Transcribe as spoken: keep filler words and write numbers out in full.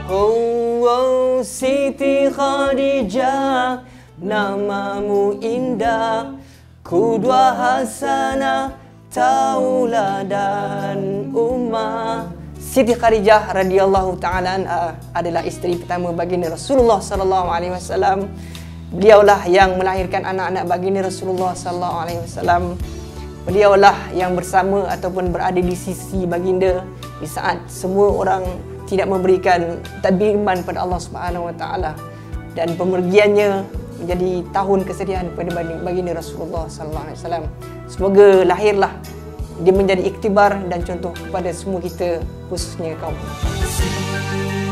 Oh, oh Siti Khadijah, namamu indah, qudwah hasanah, tauladan ummah. Siti Khadijah radhiyallahu taala anha adalah isteri pertama baginda Rasulullah sallallahu alaihi wasallam. Beliaulah yang melahirkan anak-anak baginda Rasulullah sallallahu alaihi wasallam. Beliaulah yang bersama ataupun berada di sisi baginda di saat semua orang tidak memberikan tadbiran pada Allah Subhanahu wa taala, dan pemergiannya menjadi tahun kesedihan pada baginda Rasulullah sallallahu alaihi wasallam. Semoga lahirlah dia menjadi iktibar dan contoh kepada semua kita, khususnya kaum.